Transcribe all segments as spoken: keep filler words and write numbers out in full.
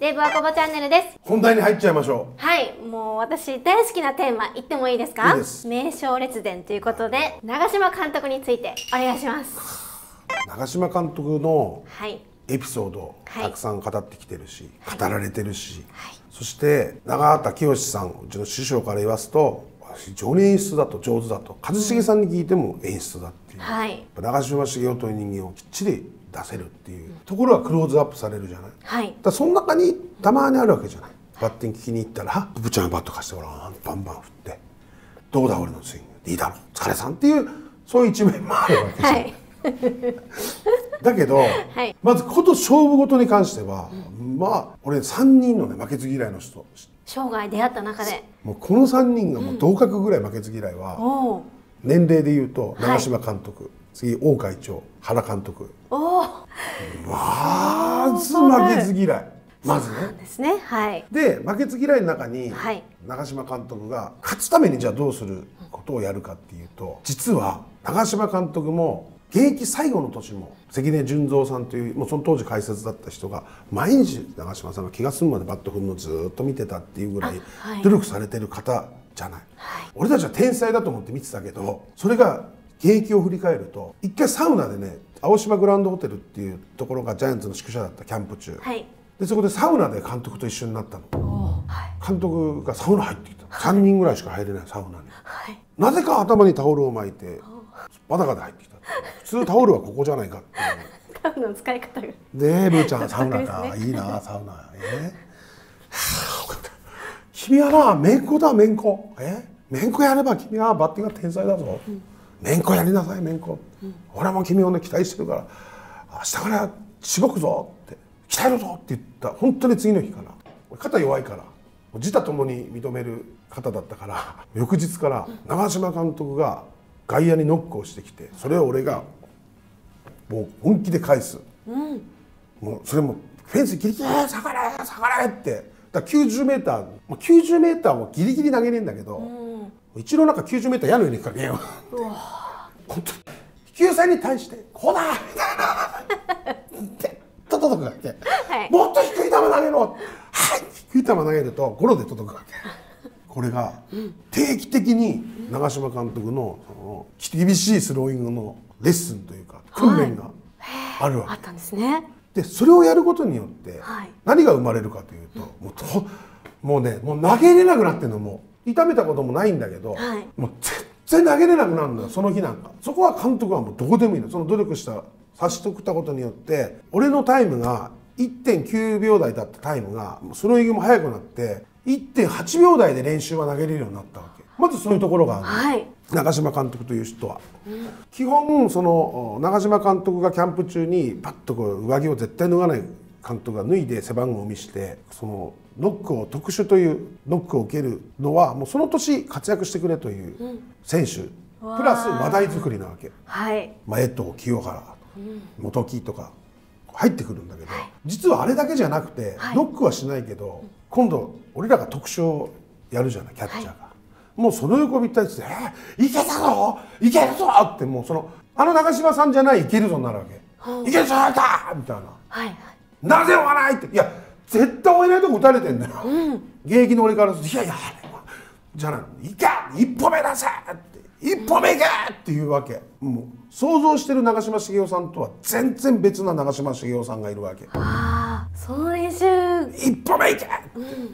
デイブアコボチャンネルです。 本題に入っちゃいましょう。 はい、もう私大好きなテーマ言ってもいいですか？ いいです。 名将列伝ということで、長嶋監督についてお願いします。 長嶋監督のはいエピソード、 はい、 たくさん語ってきてるし、はい、語られてるし、はい、そして長畑清さん、うちの師匠から言わすと非常に演出だと、上手だと、一茂さんに聞いても演出だっていう、はい、長嶋茂雄という人間をきっちり出せるっていうところがクローズアップされるじゃない、はい、だその中にたまにあるわけじゃない。バッティング聞きに行ったら「ブブちゃんバット貸してごらん」バンバン振って「どうだ俺のスイングいいだろ疲れさん」っていうそういう一面もあるわけじゃない、はい、だけど、はい、まずこと勝負事に関しては、うん、まあ俺さんにんのね負けず嫌いの人生涯出会った中でもうこのさんにんがもう同格ぐらい負けず嫌いは、うん、年齢でいうと長嶋監督、はい、次王会長原監督おまず負けず嫌いまずね。ですね。はい。で負けず嫌いの中に、はい、長嶋監督が勝つためにじゃあどうすることをやるかっていうと、実は長嶋監督も現役最後の年も関根純三さんというもうその当時解説だった人が毎日長嶋さんが気が済むまでバット振るのをずっと見てたっていうぐらい努力されてる方じゃない。はい、俺たちは天才だと思って見てたけど、それが現役を振り返ると一回サウナでね、青島グランドホテルっていうところがジャイアンツの宿舎だったキャンプ中。はい、でそこでサウナで監督と一緒になったの、はい、監督がサウナ入ってきた、はい、さんにんぐらいしか入れないサウナに、はい、なぜか頭にタオルを巻いて裸で入ってきた。普通タオルはここじゃないかってタオルの使い方がでブーちゃんサウナか、ね、いいなサウナえはあ、君はなめんこだめんこえめんこやれば君はバッティングが天才だぞ、うん、めんこやりなさいめんこ、うん、俺も君をね期待してるから明日からしごくぞって鍛えるぞって言った本当に次の日から肩弱いから自他ともに認める方だったから翌日から長嶋監督が外野にノックをしてきてそれを俺がもう本気で返す、うん、もうそれもフェンスギリギリ「下がれ下がれ」ってだきゅうじゅうメーターきゅうじゅうメーターもギリギリ投げれんだけど、うん、一郎なんかきゅうじゅうメーター矢の上にかけよう本当に飛球線に対して「こうだ!」みたいなって届くわけ、はい、もっと低い球投げろはい低い球投げるとゴロで届くわけこれが定期的に長嶋監督のその厳しいスローイングのレッスンというか訓練があるわけ、はい、あったんですね。でそれをやることによって何が生まれるかというと、もうともうねもう投げれなくなってるのも痛めたこともないんだけど、はい、もう全然投げれなくなるんだよその日なんか。そこは監督はもうどうでもいいの。その努力した差しとったことによって俺のタイムが いってんきゅうびょう台だったタイムがスローイングも速くなって いってんはちびょう台で練習は投げれるようになったわけ。まずそういうところがある、はい、長嶋監督という人は、うん、基本その長嶋監督がキャンプ中にパッとこう上着を絶対脱がない監督が脱いで背番号を見してそのノックを特殊というノックを受けるのはもうその年活躍してくれという選手、うん、プラス話題作りなわけ、はい、まあ、江藤清原、うん、元木とか入ってくるんだけど、はい、実はあれだけじゃなくて、はい、ノックはしないけど、うん、今度俺らが特殊をやるじゃないキャッチャーが、はい、もうその横びったりして「えー、いけたぞいけるぞ!」ってもうそのあの長嶋さんじゃない「いけるぞ」になるわけ「いけるぞいた!」みたいな「はいはい、なぜ追わない!」っていや絶対追えないとこ打たれてんだよ、うん、現役の俺からすると「いやいやあれはじゃないいけ一歩目出せ!」って「一歩目いけ!」っていうわけ。もう想像してる長嶋茂雄さんとは全然別な長嶋茂雄さんがいるわけ。 ああその練習一歩目いけ、うん、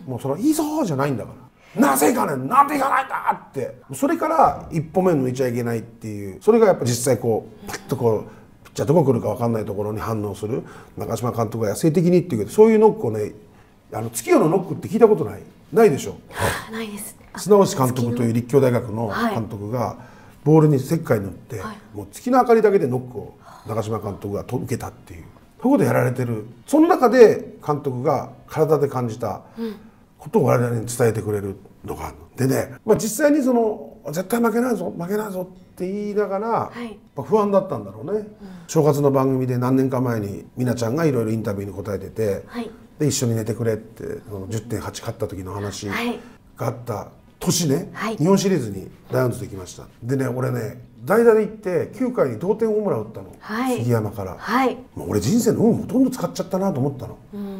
もうその「いいぞ!」じゃないんだからなぜいかねんなんでいかないんだってそれから一歩目抜いちゃいけないっていうそれがやっぱ実際こうパッとこうピッチャーどこ来るか分かんないところに反応する長嶋監督が野生的にっていうけどそういうノックをねあの月夜のノックって聞いたことないないでしょ。 ないです。 砂押監督という立教大学の監督がボールに石灰塗って、はい、もう月の明かりだけでノックを長嶋監督が受けたっていうそういうことやられてる。その中で監督が体で感じたことを我々に伝えてくれるのがあるのでね、まあ、実際にその絶対負けないぞ負けないぞって言いながら、はい、不安だったんだろうね、うん、正月の番組で何年か前に美奈ちゃんがいろいろインタビューに答えてて、はい、で一緒に寝てくれってその じゅってんはち 勝った時の話があった年ね、はい、日本シリーズにライオンズできました。でね俺ね代打で行ってきゅうかいに同点ホームラン打ったの、はい、杉山から、はい、もう俺人生の運ほとんど使っちゃったなと思ったの、うん、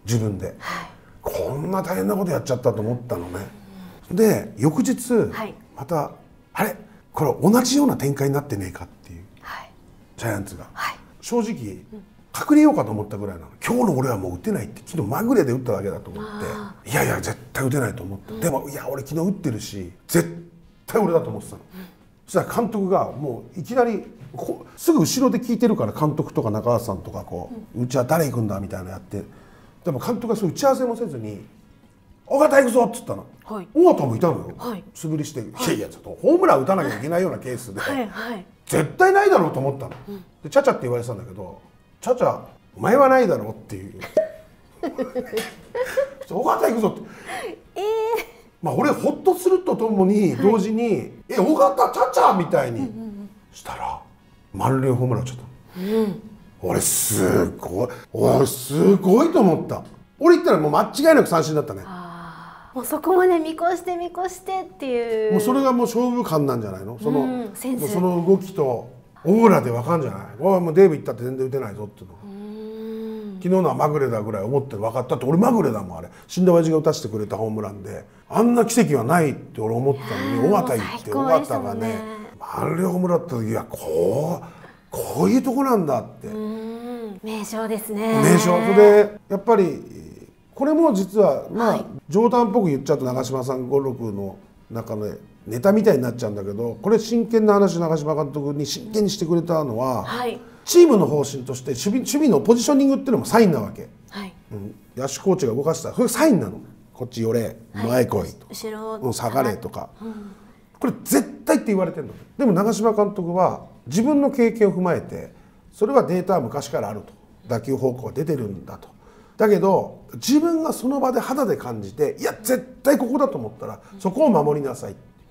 自分で、 はい、 こんな大変なことやっちゃったと思ったのね。で翌日、はい、またあれこれ同じような展開になってねえかっていう、はい、ジャイアンツが、はい、正直、うん、隠れようかと思ったぐらいなの。今日の俺はもう打てないって、昨日まぐれで打っただけだと思って、いやいや絶対打てないと思った、うん、でもいや俺昨日打ってるし絶対俺だと思ってたの、うん、そしたら監督がもういきなりこすぐ後ろで聞いてるから、監督とか中川さんとかこう、うん、うちは誰行くんだみたいなのやって、でも監督がそう打ち合わせもせずに「尾形行くぞ」っつったの。はい、尾形もいたのよ、はい、素振りして、はい、いやいやちょっとホームラン打たなきゃいけないようなケースで、はいはい、絶対ないだろうと思ったの、うん、でチャチャって言われてたんだけど「チャチャお前はないだろう」っていう「尾形行くぞ」って、えー、まあ俺ホッとするとともに同時に「はい、え尾形チャチャ」みたいにしたら満塁ホームラン打っちゃった、うん、俺すごい俺すごいと思った。俺言ったらもう間違いなく三振だったね。 もうそこまで見越して見越してっていう、 もうそれがもう勝負感なんじゃないの、その、うん、センス、その動きとオーラで分かんじゃない。おいもうデーブ行ったって全然打てないぞっていうの、うん、昨日のはまぐれだぐらい思って分かったって。俺まぐれだもんあれ、死んだ親父が打たせてくれたホームランで、あんな奇跡はないって俺思ったのに、尾形行って尾形がね満塁ホームランだった時はこうこういうとこなんだって、うん、 名将ですね。 名将でやっぱりこれも実はまあ冗談っぽく言っちゃうと長嶋さんごろくの中のネタみたいになっちゃうんだけど、これ真剣な話、長嶋監督に真剣にしてくれたのは、はい、チームの方針として守備、守備のポジショニングっていうのもサインなわけ、はい、うん、野手コーチが動かしたらそれサインなの。こっち寄れ、前来いと、はい、後ろ下がれとか、うん、これ絶対って言われてるの。でも長嶋監督は自分の経験を踏まえて、それはデータは昔からあると、打球方向が出てるんだと。だけど自分がその場で肌で感じて、いや絶対ここだと思ったらそこを守りなさい、うん、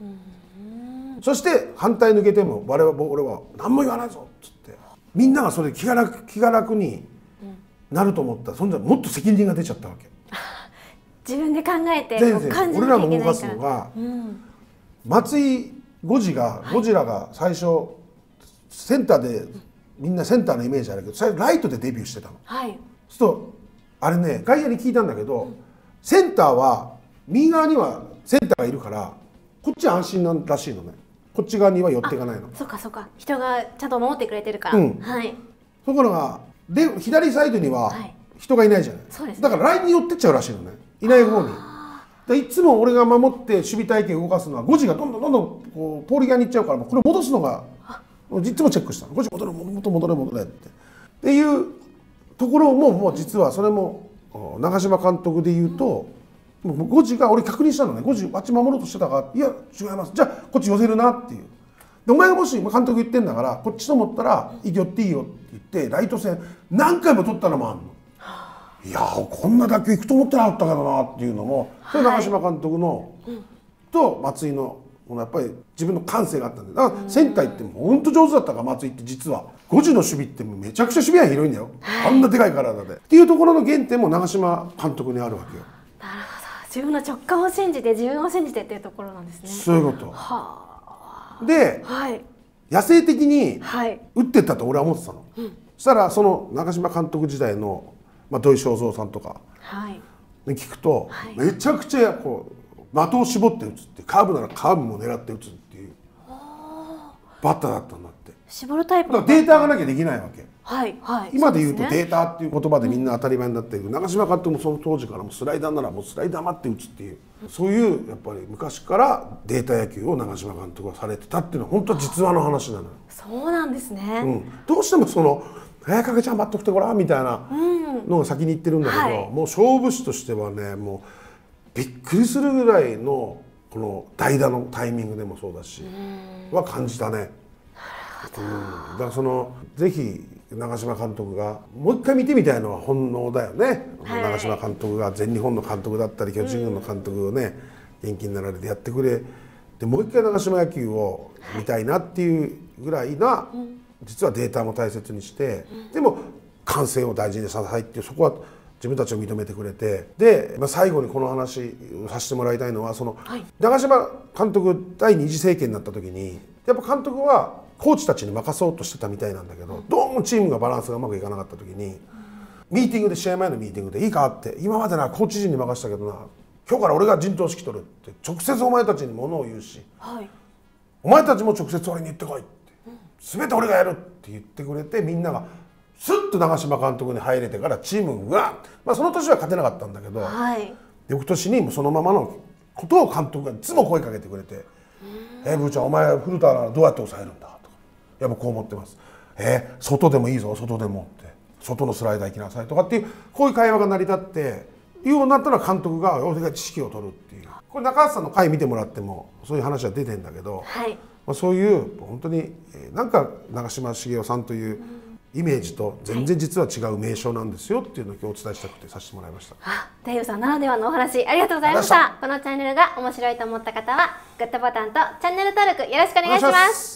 そして反対抜けても我々俺は何も言わないぞっつって、みんながそれで気が楽気が楽になると思ったら、そんじゃもっと責任が出ちゃったわけ。 自分で考えて俺らの動かすのが、うん、松井ゴジが、はい、ゴジラが最初センターで、みんなセンターのイメージあるけど最初ライトでデビューしてたの、はい、そうするとあれね、外野に聞いたんだけど、うん、センターは右側にはセンターがいるからこっちは安心なんらしいのね。こっち側には寄っていかないの。 そうかそうか、人がちゃんと守ってくれてるから、うん、はい、 ところがで左サイドには人がいないじゃない、はい、だからラインに寄ってっちゃうらしいのね、いない方に。でいつも俺が守って守備隊形を動かすのはゴジがどんどんどんどんこうポーリ側に行っちゃうから、これ戻すのがいつもチェックしたの。ゴジ戻れ戻れ戻れ戻れってっていうところも、もう実はそれも長嶋監督で言うと、もうゴジが俺確認したのね。ゴジあっち守ろうとしてたから、いや違います、じゃあこっち寄せるなっていう。でお前がもし監督言ってんだからこっちと思ったら寄っていいよって言ってライト線何回も取ったのもあるの。いやこんな打球いくと思ってなかったけどなっていうのも、それ長嶋監督の、はい、と松井のやっぱり自分の感性があったんで、だからセンター行っても本当上手だったから、松井って実はゴジの守備ってめちゃくちゃ守備は広いんだよ、はい、あんなでかい体でっていうところの原点も長嶋監督にあるわけよ。 なるほど、自分の直感を信じて自分を信じてっていうところなんですね。 そういうこと。はで、はい、野生的に打ってったと俺は思ってたの、はい、そしたらその長嶋監督時代の、まあ、土井正三さんとかに聞くと、はい、めちゃくちゃこう的を絞って打つって、カーブならカーブも狙って打つっていうバッターだったんだって。 絞るタイプだからデータがなきゃできないわけ、 はいはい、 今で言うとデータっていう言葉でみんな当たり前になってるけど、うん、長嶋監督もその当時からもスライダーならもうスライダー待って打つっていう、うん、そういうやっぱり昔からデータ野球を長嶋監督がされてたっていうのは本当は実話の話なのよ。 そうなんですね、 うん、どうしてもその「早かけちゃん待っとくてごらん」みたいなのが先に言ってるんだけど、うんはい、もう勝負師としてはね、もうびっくりするぐらいのこの代打のタイミングでもそうだしは感じたね。うん、だからそのぜひ長嶋監督がもう一回見てみたいのは本能だよね、はい、長嶋監督が全日本の監督だったり巨人軍の監督をね、うん、元気になられてやってくれで、もう一回長嶋野球を見たいなっていうぐらいな、はい、実はデータも大切にして、うん、でも感性を大事にさせたいっていう、そこは自分たちを認めてくれて、で、まあ、最後にこの話をさせてもらいたいのは、その、はい、長嶋監督第二次政権になった時にやっぱ監督はコーチたちに任そうとしてたみたいなんだけど、どうもチームがバランスがうまくいかなかった時に、 ミーティングで、試合前のミーティングで「いいか?」って「今までなコーチ陣に任せたけどな、今日から俺が陣頭指揮取る」って直接お前たちにものを言うし、 はい、 お前たちも直接俺に言ってこいって、うん、全て俺がやるって言ってくれて、みんながスッと長嶋監督に入れてからチームが、まあ、その年は勝てなかったんだけど、 はい、 翌年にもそのままのことを監督がいつも声かけてくれて「えー、ブーちゃんお前古田ならどうやって抑えるんだ」とか「いやもうこう思ってます」「えー、外でもいいぞ外でも」って「外のスライダー行きなさい」とかっていう、こういう会話が成り立っていうようになったら、監督が俺が指揮を取るっていう、これ中橋さんの回見てもらってもそういう話は出てんだけど、 はい、 まあ、そういう本当になんか長嶋茂雄さんというイメージと全然実は違う名称なんですよっていうのを今日お伝えしたくてさせてもらいました。 あ、デイブさんならではのお話ありがとうございました。このチャンネルが面白いと思った方はグッドボタンとチャンネル登録よろしくお願いします。